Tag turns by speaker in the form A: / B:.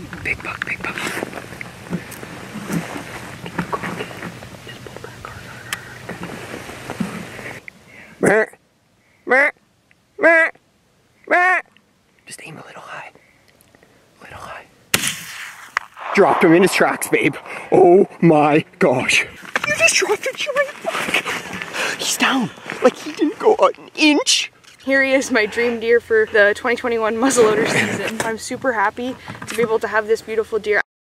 A: Big buck, big buck. Just aim a little high. A little high. Dropped him in his tracks, babe. Oh my gosh. You just dropped a giant buck. He's down. Like he didn't go an inch.
B: Here he is, my dream deer for the 2021 muzzleloader season. I'm super happy to be able to have this beautiful deer.